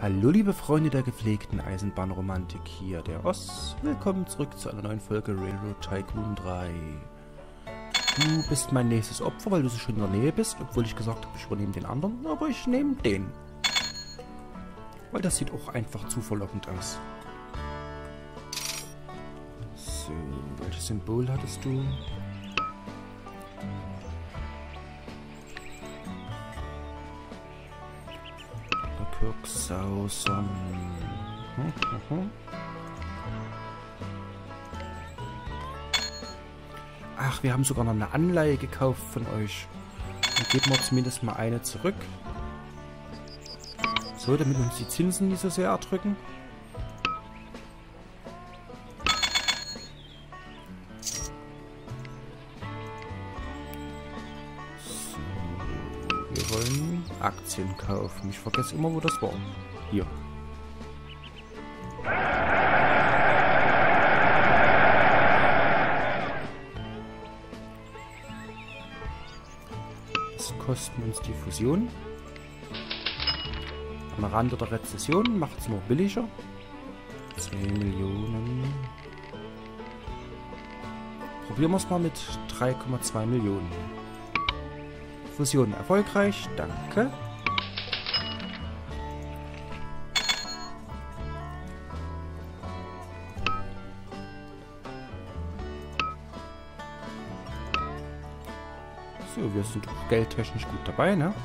Hallo liebe Freunde der gepflegten Eisenbahnromantik, hier der Oss. Willkommen zurück zu einer neuen Folge Railroad Tycoon 3. Du bist mein nächstes Opfer, weil du so schön in der Nähe bist, obwohl ich gesagt habe, ich übernehme den anderen, aber ich nehme den. Weil das sieht auch einfach zu verlockend aus. So, welches Symbol hattest du? Kirksauson. Ach, wir haben sogar noch eine Anleihe gekauft von euch. Dann geben wir zumindest mal eine zurück. So, damit uns die Zinsen nicht so sehr erdrücken. So, wir wollen Aktien kaufen. Ich vergesse immer, wo das war. Hier. Was kosten uns die Fusion? Am Rande der Rezession macht es nur billiger. 2 Millionen. Probieren wir es mal mit 3,2 Millionen. Fusion erfolgreich, danke. So, wir sind geldtechnisch gut dabei, ne?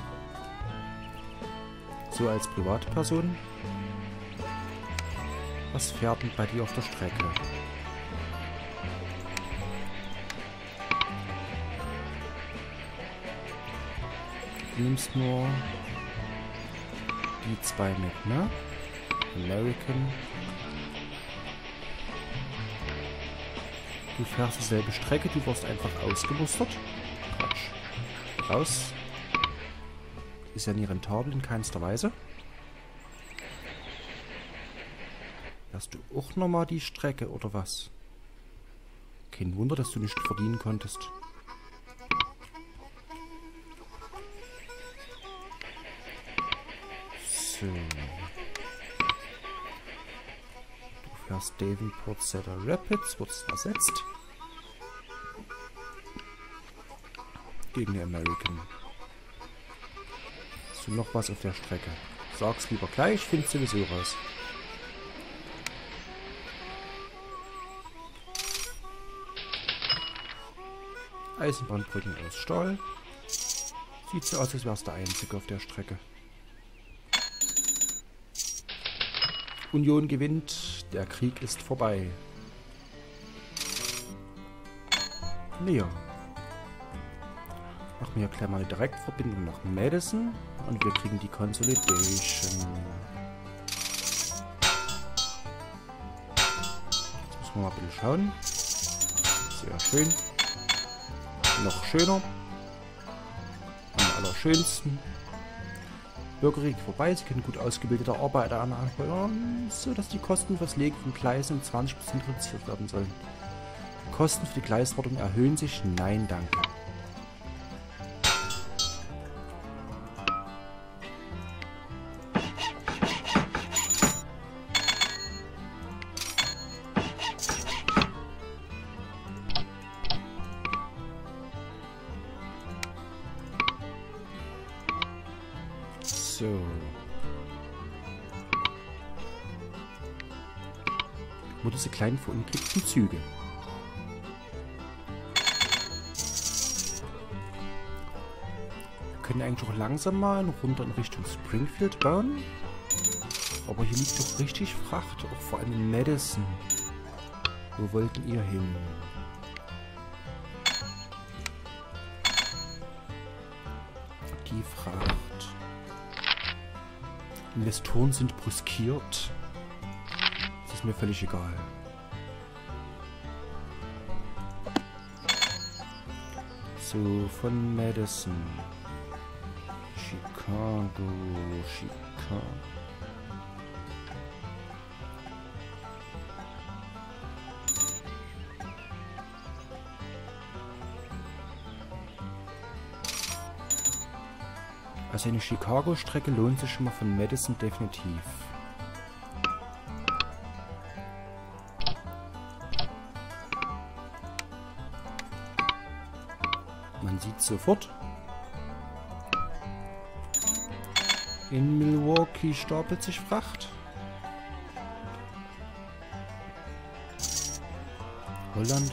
So als Privatperson. Was fährt denn bei dir auf der Strecke? Du nimmst nur die zwei mit, ne? American. Du fährst dieselbe Strecke, du wirst einfach ausgemustert. Quatsch. Raus. Ist ja nie rentabel in keinster Weise. Hast du auch nochmal die Strecke oder was? Kein Wunder, dass du nicht verdienen konntest. So. Du fährst Davenport Cedar Rapids, wurdest ersetzt. Gegen die American. Hast du noch was auf der Strecke? Sag's lieber gleich, find's sowieso raus. Eisenbahnbrücken aus Stahl. Sieht so aus, als wär's der Einzige auf der Strecke. Union gewinnt, der Krieg ist vorbei. Leon. Machen wir gleich mal eine Direktverbindung nach Madison und wir kriegen die Consolidation. Jetzt müssen wir mal ein bisschen schauen. Sehr schön. Noch schöner. Am allerschönsten. Bürgerkrieg vorbei. Sie können gut ausgebildete Arbeiter anheuern, so dass die Kosten fürs Legen von Gleisen um 20% reduziert werden sollen. Kosten für die Gleiswartung erhöhen sich? Nein, danke. So. Nur diese kleinen verunglückten Züge. Wir können eigentlich auch langsam mal runter in Richtung Springfield bauen. Aber hier liegt doch richtig Fracht, auch vor allem in Madison. Wo wollten ihr hin? Die Fracht. Investoren sind brüskiert. Das ist mir völlig egal. So, von Madison. Chicago. Also eine Chicago-Strecke lohnt sich schon mal von Madison definitiv. Man sieht sofort, in Milwaukee stapelt sich Fracht. Holland.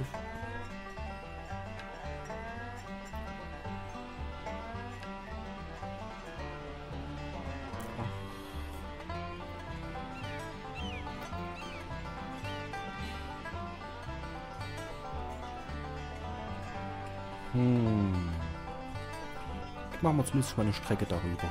Machen wir zumindest mal eine Strecke darüber.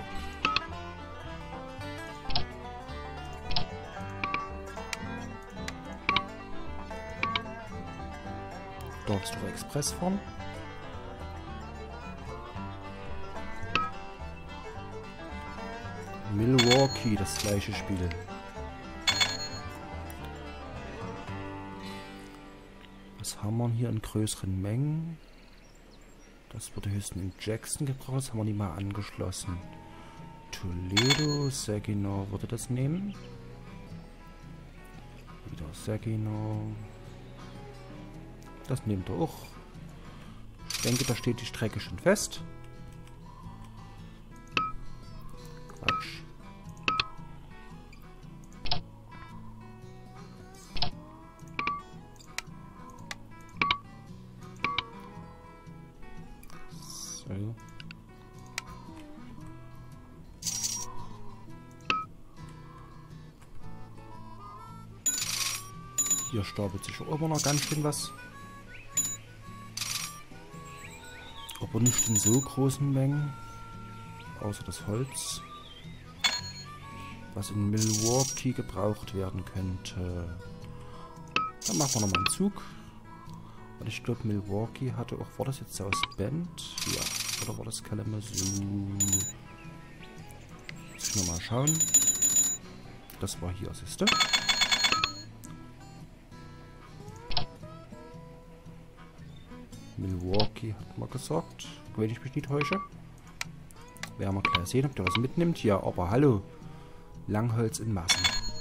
Dort ist doch Express fahren. Milwaukee, das gleiche Spiel. Was haben wir hier in größeren Mengen? Das wurde höchstens in Jackson gebraucht, das haben wir nicht mal angeschlossen. Toledo, Saginaw würde das nehmen. Wieder Saginaw. Das nehmt ihr auch. Ich denke, da steht die Strecke schon fest. Quatsch. So. Hier stapelt sich auch immer noch ganz schön was. Aber nicht in so großen Mengen. Außer das Holz. Was in Milwaukee gebraucht werden könnte. Dann machen wir nochmal einen Zug. Weil ich glaube, Milwaukee hatte auch... War das jetzt aus Bend? Ja. Oder war das Kalamazoo? Muss ich nochmal schauen. Das war hier, siehste. Milwaukee hat man gesagt. Wenn ich mich nicht täusche. Werden wir gleich sehen, ob der was mitnimmt. Ja, aber hallo. Langholz in Massen.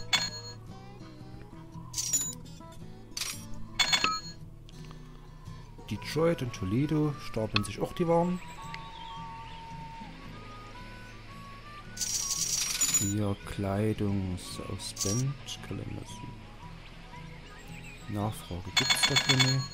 Detroit und Toledo stapeln sich auch die Waren. Hier Kleidung aus Bend. Nachfrage gibt es dafür nicht.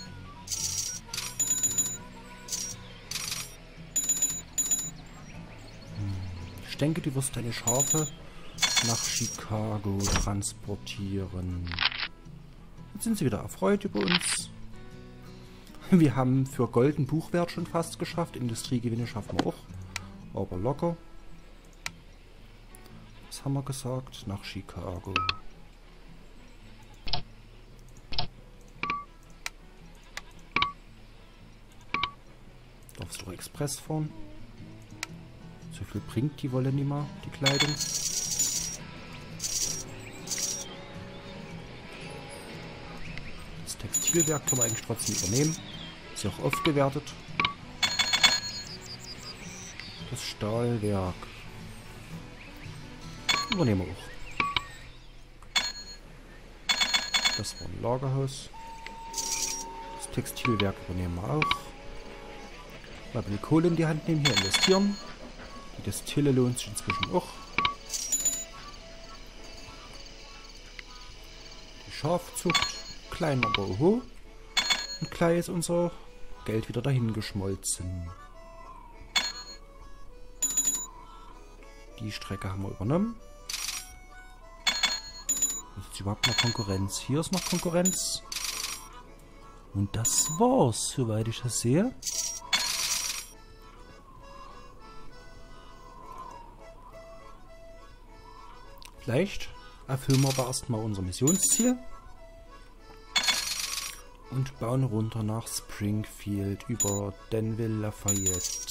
Ich denke, du wirst deine Schafe nach Chicago transportieren. Jetzt sind sie wieder erfreut über uns. Wir haben für Golden Buchwert schon fast geschafft. Industriegewinne schaffen wir auch. Aber locker. Was haben wir gesagt? Nach Chicago. Darfst du Express fahren? So viel bringt die Wolle nicht mehr, die Kleidung. Das Textilwerk können wir eigentlich trotzdem übernehmen. Ist ja auch oft gewertet. Das Stahlwerk übernehmen wir auch. Das war ein Lagerhaus. Das Textilwerk übernehmen wir auch. Mal die Kohle in die Hand nehmen, hier investieren. Die Destille lohnt sich inzwischen auch. Die Schafzucht, klein aber oho. Und gleich ist unser Geld wieder dahin geschmolzen. Die Strecke haben wir übernommen. Ist überhaupt noch Konkurrenz? Hier ist noch Konkurrenz. Und das war's, soweit ich das sehe. Vielleicht erfüllen wir aber erstmal unser Missionsziel. Und bauen runter nach Springfield über Danville, Lafayette.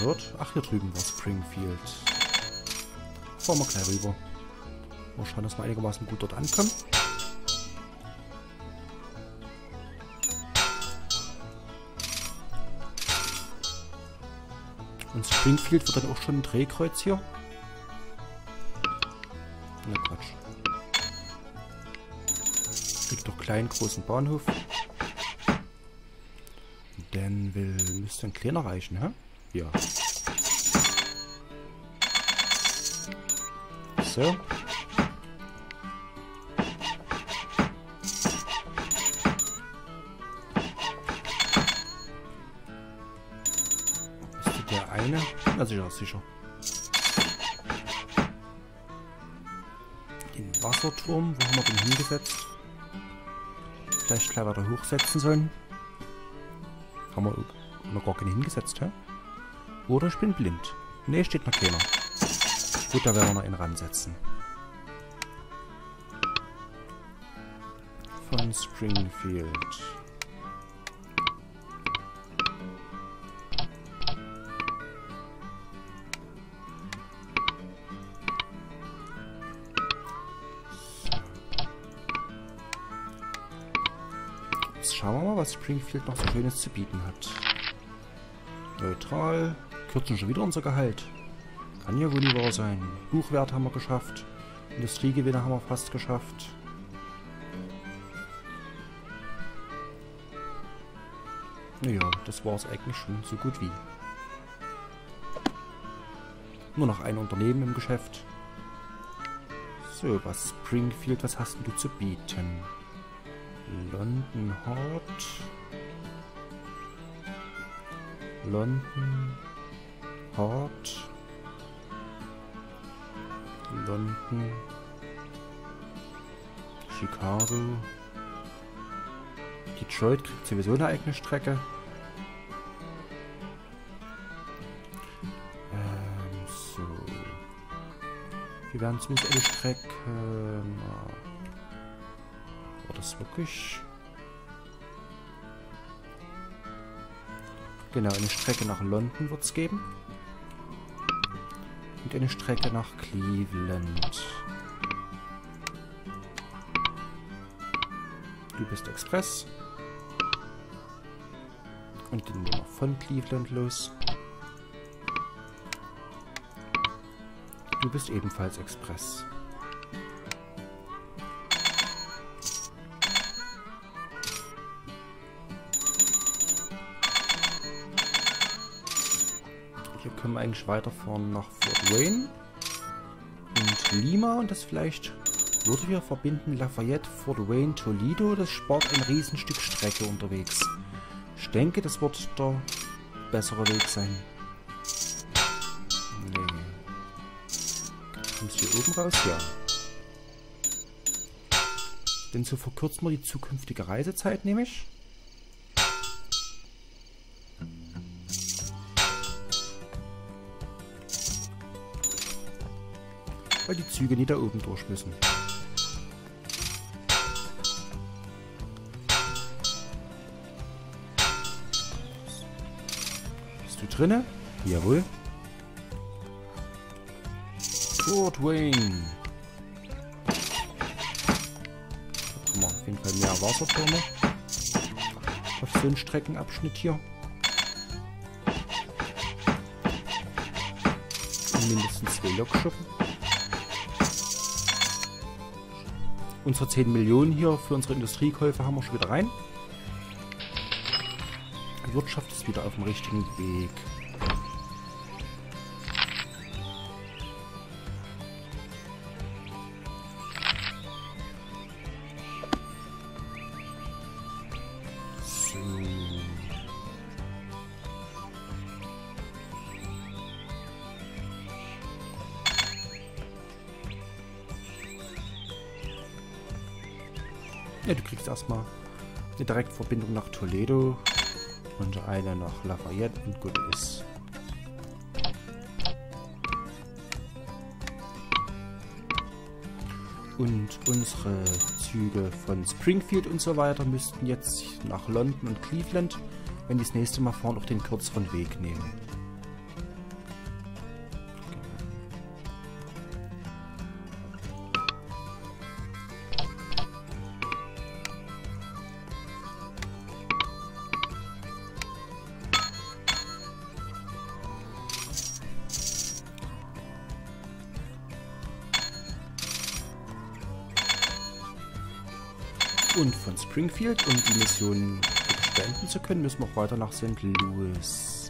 gehört? Ach, hier drüben war Springfield. Fahren wir gleich rüber. Mal schauen, dass wir einigermaßen gut dort ankommen. Und Springfield wird dann auch schon ein Drehkreuz hier. Na Quatsch. Kriegt doch kleinen, großen Bahnhof. Denn müsste ein kleiner reichen, hä? Ja. So. Ist der eine? Na sicher, sicher. Den Wasserturm, wo haben wir den hingesetzt? Vielleicht gleich weiter hochsetzen sollen. Haben wir noch gar keinen hingesetzt, hä? Oder ich bin blind. Ne, steht noch keiner. Gut, da werden wir noch einen ransetzen. Von Springfield. Jetzt schauen wir mal, was Springfield noch so Schönes zu bieten hat. Neutral. Kürzen schon wieder unser Gehalt. Kann ja wohl nicht wahr sein. Buchwert haben wir geschafft. Industriegewinne haben wir fast geschafft. Naja, das war es eigentlich schon so gut wie. Nur noch ein Unternehmen im Geschäft. So, was Springfield, was hast du zu bieten? London Hart. London Hart. London. Chicago. Detroit kriegt sowieso eine eigene Strecke. So. Wir werden zumindest eine Strecke. War das wirklich? Genau, eine Strecke nach London wird es geben. Und eine Strecke nach Cleveland. Du bist Express. Und den nehmen wir von Cleveland los. Du bist ebenfalls Express. Hier können wir eigentlich weiterfahren nach Fort Wayne und Lima und das vielleicht würde wir verbinden Lafayette, Fort Wayne, Toledo. Das spart ein Riesenstück Strecke unterwegs. Ich denke, das wird der bessere Weg sein. Nee. Kommst du hier oben raus? Ja. Denn so verkürzen wir die zukünftige Reisezeit nämlich. Weil die Züge nie da oben durch müssen. Bist du drinne? Jawohl. Fort Wayne. Da haben wir auf jeden Fall mehr Wassertürme. Auf so einen Streckenabschnitt hier. Und mindestens 2 Lokschuppen. Unsere 10 Millionen hier für unsere Industriekäufe haben wir schon wieder rein. Die Wirtschaft ist wieder auf dem richtigen Weg. So. Ja, du kriegst erstmal eine Direktverbindung nach Toledo und eine nach Lafayette und gut ist. Und unsere Züge von Springfield und so weiter müssten jetzt nach London und Cleveland, wenn die das nächste Mal fahren, auch den kürzeren Weg nehmen. Und von Springfield, um die Mission beenden zu können, müssen wir auch weiter nach St. Louis.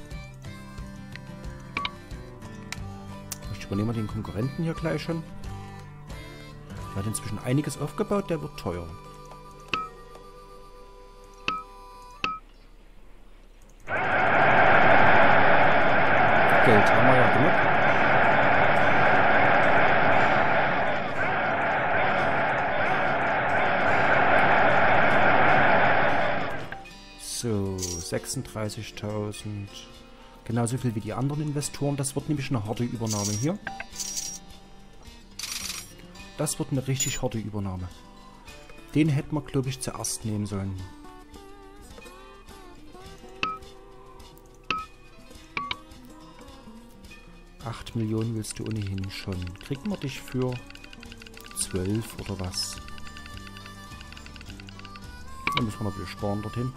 Ich übernehme den Konkurrenten hier gleich schon. Der hat inzwischen einiges aufgebaut, der wird teuer. Geld haben wir ja genug. So, 36.000. Genauso viel wie die anderen Investoren. Das wird nämlich eine harte Übernahme hier. Das wird eine richtig harte Übernahme. Den hätten wir, glaube ich, zuerst nehmen sollen. $8 Millionen willst du ohnehin schon. Kriegen wir dich für 12 oder was? Dann müssen wir noch ein bisschen sparen dorthin.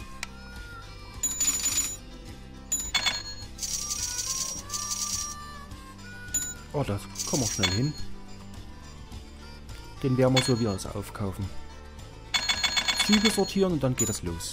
Oh, das kommen wir schnell hin. Den werden wir so wie er ist aufkaufen. Züge sortieren und dann geht das los.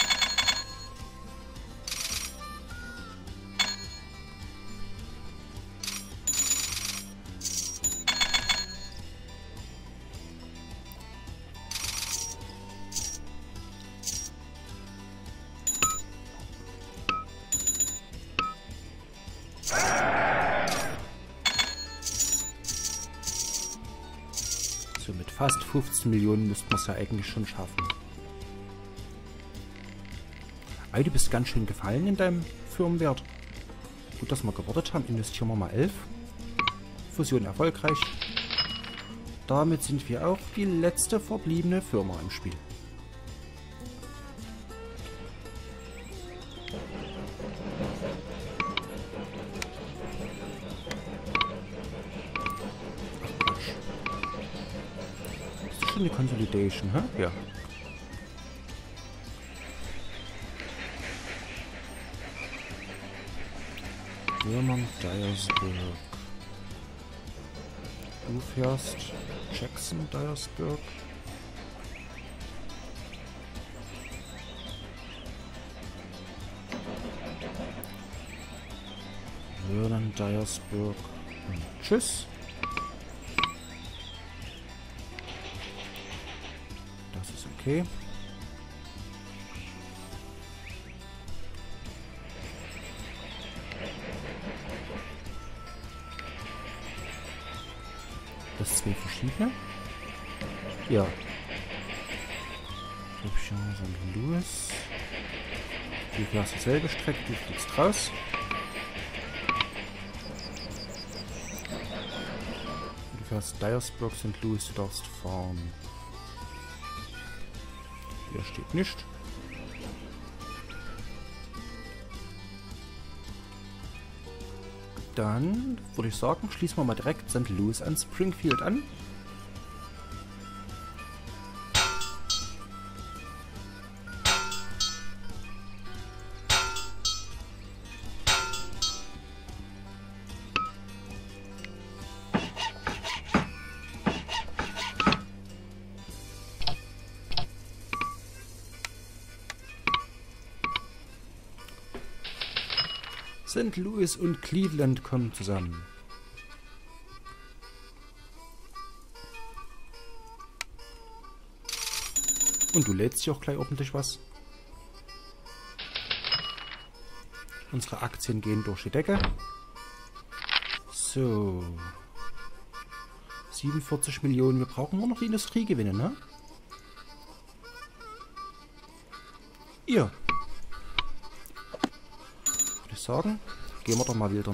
Mit fast 15 Millionen müssten wir es ja eigentlich schon schaffen. Ey, du bist ganz schön gefallen in deinem Firmenwert. Gut, dass wir gewartet haben. Investieren wir mal 11. Fusion erfolgreich. Damit sind wir auch die letzte verbliebene Firma im Spiel. Eine Consolidation, hä? Ja. German Dyersburg. Du fährst Jackson Dyersburg. Vernon Dyersburg. Und tschüss. Okay. Das sind zwei verschiedene. Ja. St. Louis. Du fährst dieselbe Strecke, du fliegst raus. Du fährst Dyersburg, St. Louis, du darfst fahren. Hier steht nicht. Dann würde ich sagen, schließen wir mal direkt St. Louis an Springfield an. St. Louis und Cleveland kommen zusammen. Und du lädst hier auch gleich ordentlich was. Unsere Aktien gehen durch die Decke. So. 47 Millionen. Wir brauchen nur noch die Industriegewinne, ne? Ihr. Sagen, gehen wir doch mal wieder.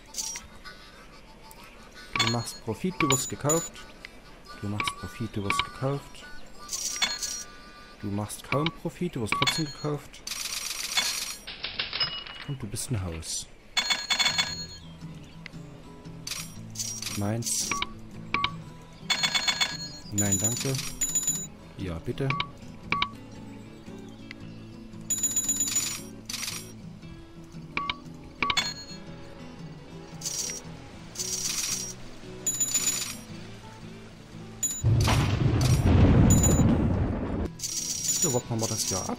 Du machst Profit, du wirst gekauft. Du machst Profit, du wirst gekauft. Du machst kaum Profit, du wirst trotzdem gekauft. Und du bist ein Haus. Meins. Nein, danke. Ja, bitte. Also warten wir mal das hier ab.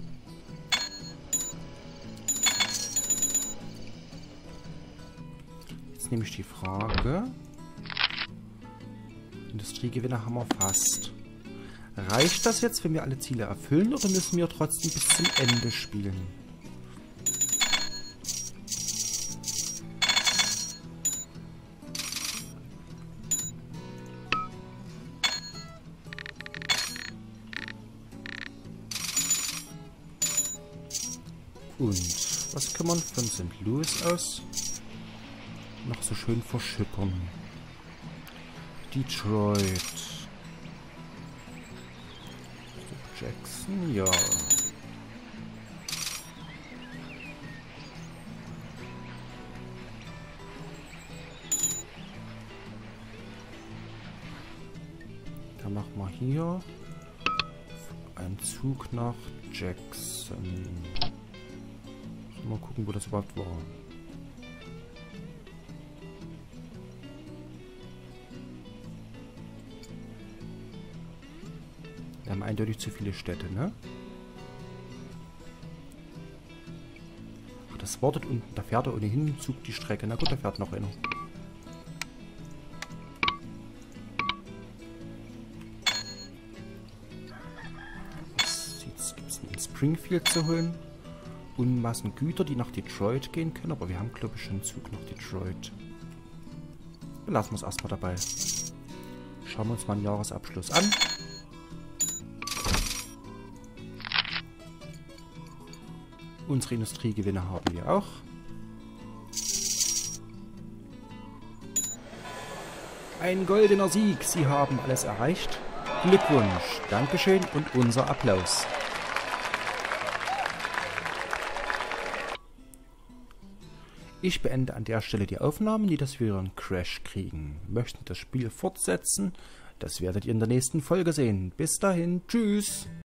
Jetzt nehme ich die Frage. Industriegewinner haben wir fast. Reicht das jetzt, wenn wir alle Ziele erfüllen, oder müssen wir trotzdem bis zum Ende spielen? Und was kann man von St. Louis aus noch so schön verschippern? Detroit. Jackson, ja. Dann machen wir hier einen Zug nach Jackson. Mal gucken, wo das überhaupt war. Wir haben eindeutig zu viele Städte, ne? Ach, das wartet unten. Da fährt er ohnehin im Zug die Strecke. Na gut, da fährt noch einer. Was gibt es denn in Springfield zu holen? Unmassen Güter, die nach Detroit gehen können, aber wir haben, glaube ich, schon einen Zug nach Detroit. Dann lassen wir es erstmal dabei. Schauen wir uns mal den Jahresabschluss an. Unsere Industriegewinne haben wir auch. Ein goldener Sieg. Sie haben alles erreicht. Glückwunsch, Dankeschön und unser Applaus. Ich beende an der Stelle die Aufnahmen, die dass wir einen Crash kriegen. Möchten das Spiel fortsetzen? Das werdet ihr in der nächsten Folge sehen. Bis dahin, tschüss!